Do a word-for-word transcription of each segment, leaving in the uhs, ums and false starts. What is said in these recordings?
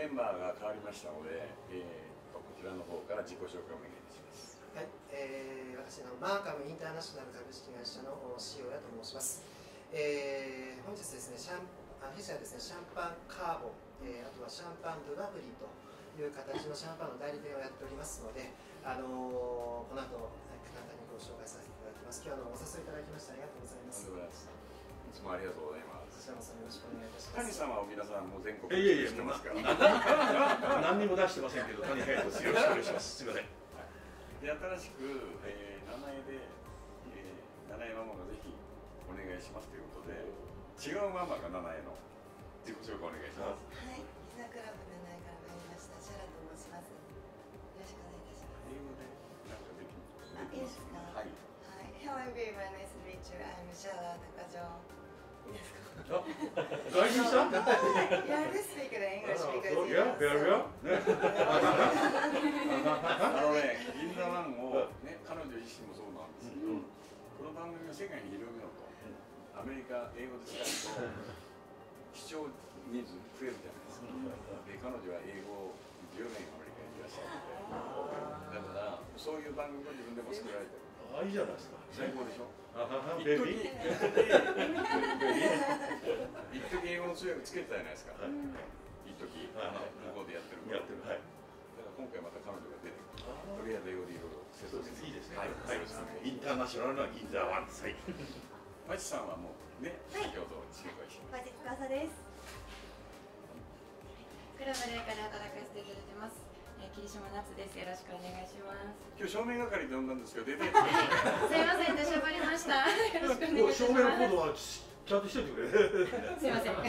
メンバーが変わりましたので、えー、とこちらの方から自己紹介をお願いします。 はい、えー、私のマーカムインターナショナル株式会社の塩谷と申します。えー、本日ですね、シャンあ弊社はですね、シャンパンカーボン、えー、あとはシャンパンドゥバブリという形のシャンパンの代理店をやっておりますので、あのー、この後簡単にご紹介させていただきます。今日はお誘いいただきましてありがとうございます。 いつもありがとうございます。 こちらもよろしくお願いいたします。 谷さんは皆さんもう全国知ってますから。 何にも出してませんけど、谷隼人です。よろしくお願いします。すみません。 で、新しく、えー、七重で、えー、七重ママがぜひお願いしますということで、違うママが七重の自己紹介お願いします。 はい、ひなクラブ七重から参りましたシャラと申します。よろしくお願いいたします。 英語でなんかできあ、いいですか。はい。はい。Hello everyone, nice to meet you. I'm Shala Takajo. いいですか。 外人さん ？Yeah, we speak the English because you Yeah, very well. あのね、銀座ワンをね、彼女自身もそうなんですけど、この番組を世界に広めようと、アメリカ英語で使うと視聴人数増えるじゃないですか。で、彼女は英語をじゅうねんアメリカにいらっしゃって、だからそういう番組を自分でも作られてる。 あ、いいじゃないですか。 最高でしょ。 一時一時英語の通訳つけてたじゃないですか。一時向こうでやってる。 やってる。はい。 だから今回また彼女が出てくる。とりあえず英語でいろいろ説明して。 いいですね。 はい。 インターナショナルの銀座ワンです。はい。 マチさんはもうね、先ほど紹介しました。 マジツカサです。クラブレイから働かせていただいてます。霧島夏です。よろしくお願いします。 今日照明係で呼んだんですけど出て。すいません、出しゃばりました。よろしくお願いします。 照明のことはちゃんとしといてくれ。 すいません。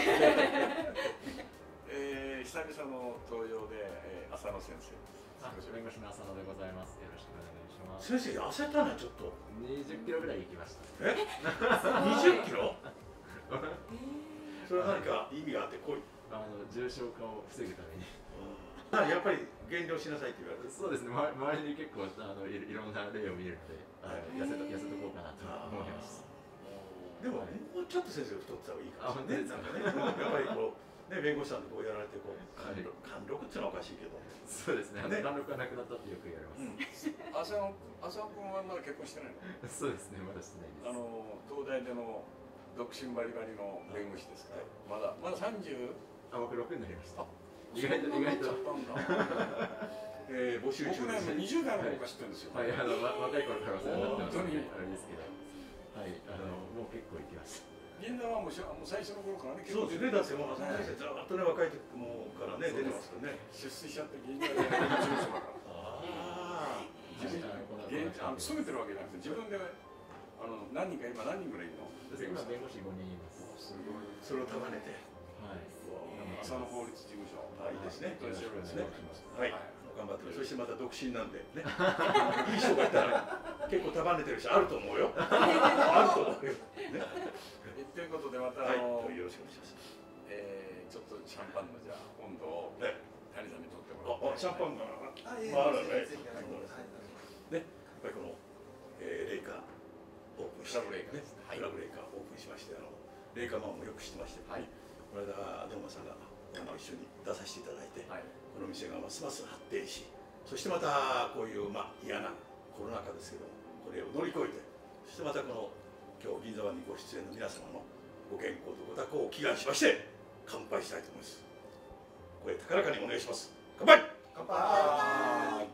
えー、久々の登場で、えー、浅野先生。 弁護士の浅野でございます。よろしくお願いします。 先生痩せたねちょっと。 にじゅっキロぐらい行きました。 え？にじゅっキロ？それは何か意味があってこう。 あの重症化を防ぐために。 やっぱり減量しなさいって言われて。 そうですね。周りに結構あのいろんな例を見るので、痩せた痩せとこうかなと思います。 でももうちょっと先生太ってた方がいいかもしれないね。なんかね、やっぱりこうね弁護士さんでこうやられてこう貫禄っていうのはおかしいけど。 そうですね。貫禄がなくなったってよく言われます。 浅野浅野君はまだ結婚してないの？ そうですね。まだしてないです。 あの東大での独身バリバリの弁護士ですから。まだまだ三十？ あ、僕六になりました。意外と意外と。 えー、募集中です。 僕ねにじゅう代の頃から知ってるんですよ。 はい、あの若い頃からお世話になってますのであれですけど、はい、あのもう結構行きました。 銀座はもうもう最初の頃からね。 そうですね。だってもう浅野先生ずっとね若い時もからね出てますからね。 出世しちゃって銀座で事務所だから。ああ。自分あの勤めてるわけじゃなくて自分であの何人か今何人ぐらいいるの？ 今弁護士五人います。 すごい。 それを束ねて。 はい。 浅野法律事務所。 あ、いいですね。 よろしくお願いします。 はい。頑張って。そしてまた独身なんでね。いい人がいたら結構束ねてる人あると思うよ。あると思うよ。ね。 ということでまたあのよろしくお願いします。 えちょっとシャンパンのじゃあ温度を谷さんにとってもらって。 あ、シャンパンがあるね。ね。やっぱりこのレイカオープンして、クラブレイカですね。クラブレイカオープンしまして、あのレイカマンもよく知ってまして、この間ドンマさんがあの一緒に出させていただいて、この店がますます発展し、そしてまたこういうまあ嫌なコロナ禍ですけども、これを乗り越えて、そしてまたこの今日銀座湾にご出演の皆様のご健康とご多幸を祈願しまして乾杯したいと思います。声高らかにお願いします。乾杯。 乾杯。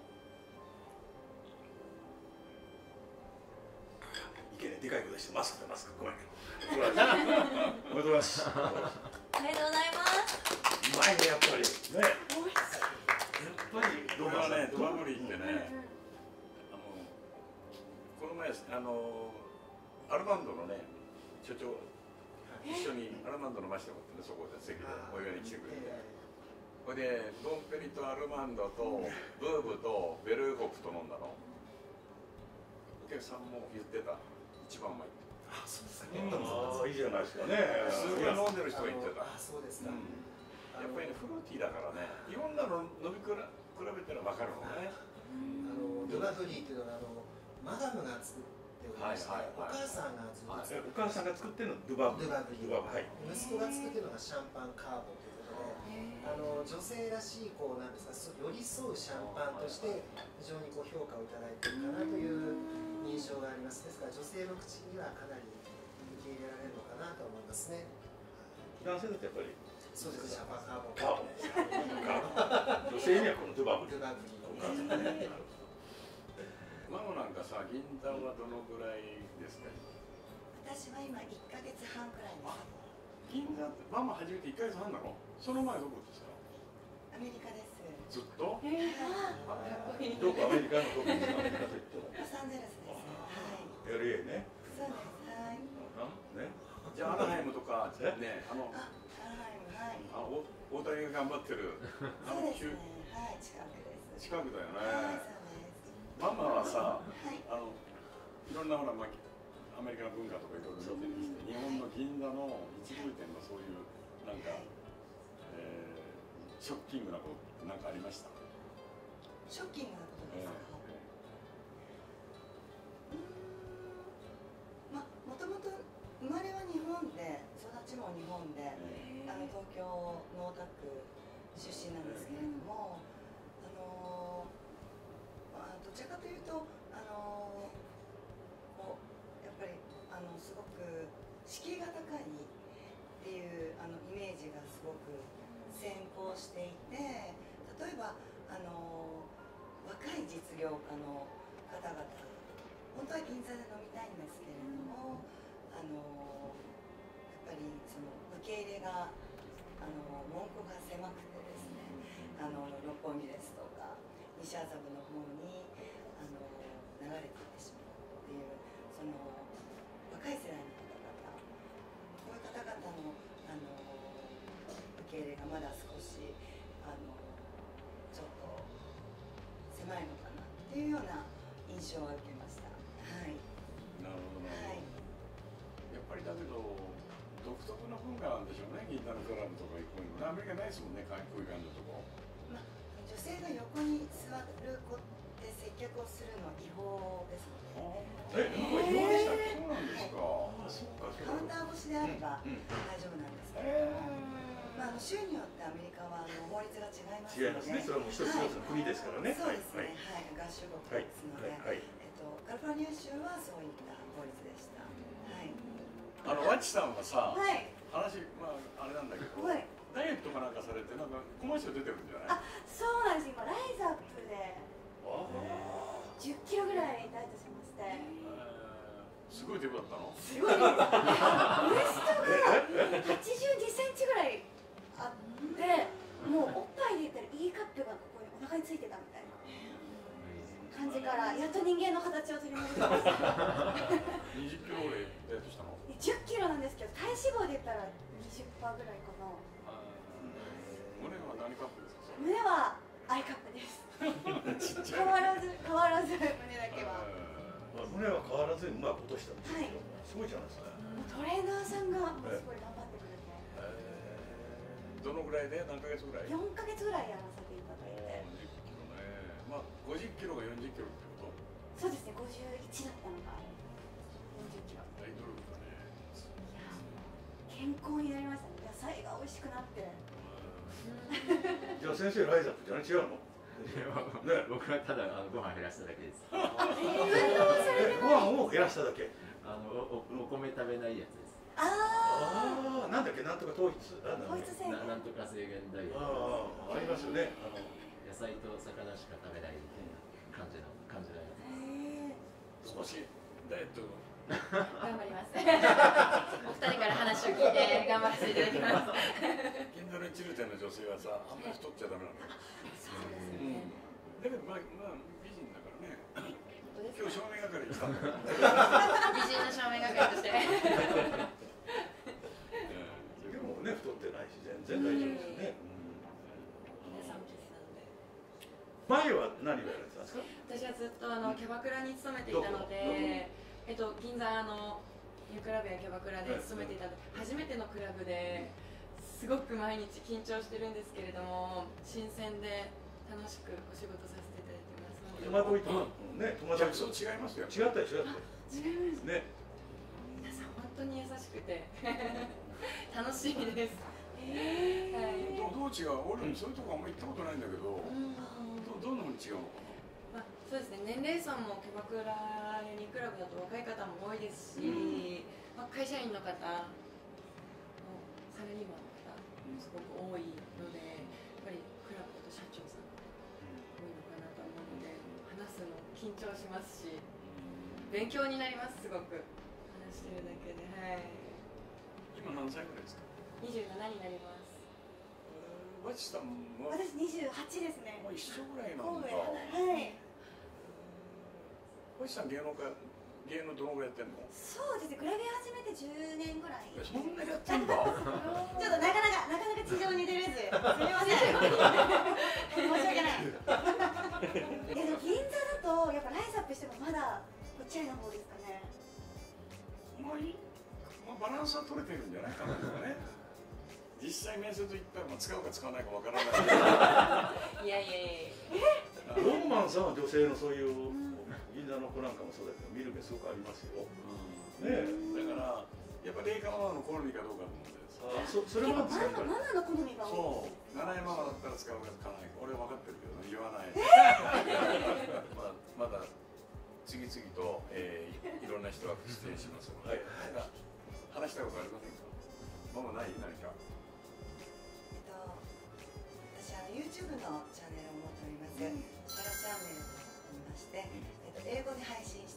いけね、でかい声してマスクだマスク。ごめん。おめでとうございます。 ありがとうございます。 うまいねやっぱりね。やっぱりどうもね、ドバブリってね、あのこの前あのアルマンドのね所長一緒にアルマンド飲ましてもらってね、そこで席でお祝いに来てくれて、これでドンペリとアルマンドとブーブとベルーホップと飲んだの。お客さんも言ってた、一番うまいって。 あ、そうですね。ああ、いいじゃないですかね。 すごい飲んでる人が言ってた。 あ、そうですか。 やっぱりね、フルーティーだからね、いろんなの飲み比べたら分かるのね。 あのドバブリーっていうのはあのマダムが作っておりまして、お母さんがずっとお母さんが作ってるのドゥバブリー。 息子が作ってるのがシャンパンカーボンということも、あの女性らしいこうなんですか、寄り添うシャンパンとして非常にこう評価をいただいているかなという印象があります。ですから女性の口にはかなり受け入れられるのかなと思いますね。 男性だとやっぱりそうですね、シャンパンカーボン。 カーボン。女性にはこのドゥバブリ。 ドゥバブリ。 ママなんかさ、銀座はどのぐらいですか？ 私は今いっかげつはんくらいです。 銀座ってママ初めていっかげつはんなの？その前どこですか？ アメリカです。 ずっと？ えー、 どこアメリカのどこですか？アメリカといっても。 ロサンゼルスです。はい。 エルエー ね。 そうです。はい。 ね。 じゃあアナハイムとかね、あのあ、アナハイム、はい。 あお大谷が頑張ってるあのそうですね。はい、近くです。 近くだよはい、 ね。 そうです。 ママはさ、 はい。 あのいろんなほら、まあ、アメリカの文化とかいろいろ見てるして、日本の銀座の一流店のそういうなんか、えー、ショッキングなことなんかありました？ ショッキングなことですか？うーん、ま、もともと生まれは日本で、育ちも日本で、あの東京の大田区出身なんですけれども、あのまあ、どちらかというと、あのこうやっぱりあのすごく敷居が高いっていうあのイメージがすごく先行していて、例えばあの若い実業家の方々、本当は銀座で飲みたいんですけれども、あのやっぱりその受け入れがあの門戸が狭くてですね、あの六本木ですとか西麻布の方にあの流れていってしまうっていう、その若い世代の方々、こういう方々のあの受け入れがまだ少しあのちょっと狭いのかなっていうような印象を受けました。はい。 なるほどはい。 やっぱりだけど独特な文化なんでしょうね、銀座のクラブとか行くの。アメリカないですもんね、こういう感じのとこ。 まあ、女性が横に座る子って接客をするのは違法ですので。 え、なんか違法でしたっけ？ そうなんですか。あ、そっか。 カウンター越しであれば大丈夫なんですけれども、まあ、あの州によってアメリカはあの法律が違いますので。 違いますね。それはもう一つ一つの国ですからね。 そうですね。はい、合衆国ですので、 はい。 えっとカリフォルニア州はそういった法律でした。はい。 あのワッチさんはさ、 はい話まああれなんだけど、 はい。 ダイエットかなんかされてなんかコマーシャル出てるんじゃない？ あ、そうなんです。今ライズアップでじゅっキロぐらいダイエットしまして。 えー、すごいデブだったの？ すごい。ウエストがはちじゅうにセンチぐらいあって、もうおっぱいで言ったら E カップがここにお腹についてたみたいな感じからやっと人間の形を取り戻しました。 にじゅっキロぐらいダイエットしたの？ じゅっキロなんですけど、体脂肪で言ったらにじゅっパーセントぐらいかな。 胸は何カップですか？ 胸は I カップです。変わらず変わらず胸だけは。 胸は変わらずにうまく落としたんですけど、すごいじゃないですか。 トレーナーさんがすごい頑張ってくれて。 どのぐらいで何ヶ月ぐらい？ よんかげつぐらいやらせていただいて。 じゅっキロね。まあごじゅっキロがよんじゅっキロってこと？ そうですね。ごじゅういちだったのがよんじゅっキロ。 大努力だね。 いや、健康になりましたね。野菜が美味しくなって。 じゃあ先生ライザップじゃない違うの？ ね、僕はただあのご飯減らしただけです。 運動されてごない。 飯を減らしただけ。 あのおお米食べないやつです。 あああ、なんだっけ、なんとか統一、ああ。統一制限。 ななんとか制限ダイエット。 ああ、ありますよね。あの野菜と魚しか食べないみたいな感じの感じのやつ。 へえ。 少しダイエット頑張ります。お二人から話を聞いて頑張らせていただきます。 銀座の一流店の女性はさ、あんまり太っちゃダメなの。 そうですよね。 だけどまあまあ美人だからね。今日照明係来たんだから。 美人の照明係として。 でもね、太ってないし全然大丈夫ですよね。 皆さん美人なので。 前は何をやられてたんですか？ 私はずっとあのキャバクラに勤めていたので、えっと銀座のニュークラブやキャバクラで勤めていたので、初めてのクラブですごく毎日緊張してるんですけれども、新鮮で楽しくお仕事させていただいてますので。 戸惑いとね、戸惑いそう違いますよ。 違ったよ、違ったよ。 違います。 ね。 皆さん本当に優しくて楽しいです。 えはいどどう違う？俺もそういうとこあんま行ったことないんだけど、どどんなふうに違うのかまあ、そうですね、年齢層もキャバクラユニクラブだと若い方も多いですし、まあ、会社員の方のサラリーマンの方もすごく多いので、やっぱりクラブだと社長さん多いのかなと思うので、話すの緊張しますし勉強になります。すごく話してるだけで。はい、 今何歳ぐらいですか？ にじゅうななになります。 わちさんは私にじゅうはちですね。 もう一緒ぐらいなんだ。 はい。 わちさん芸能か芸能どのぐらいやってんの？ そうですね、グラビア始めてじゅうねんぐらい。 そんなやってんだ。 ちょっとなかなかなかなか地上に出れず、すみません。申し訳ない。えでも銀座だとやっぱライズアップしてもまだこっちの方ですかね。 まあいい、まあ、バランスは取れてるんじゃないかなとかね。実際面接行ったらまあ使うか使わないかわからない。 いやいやいや。 ロンマンさんは女性のそういう銀座の子なんかもそうだけど見る目すごくありますよ。ねえ、だからやっぱレイカママの好みかどうかと思うんです。 あ、そそれもママママの好みが多い。 そう、七重ママだったら使うか使わないか俺は分かってるけど言わない。まあまだ次々と、えー、いろんな人が出演しますので、なんか話したいことありませんか？ママない何か？ 私あの YouTube のチャンネルを持っております、シャラチャンネルと言いまして、えっと、英語で配信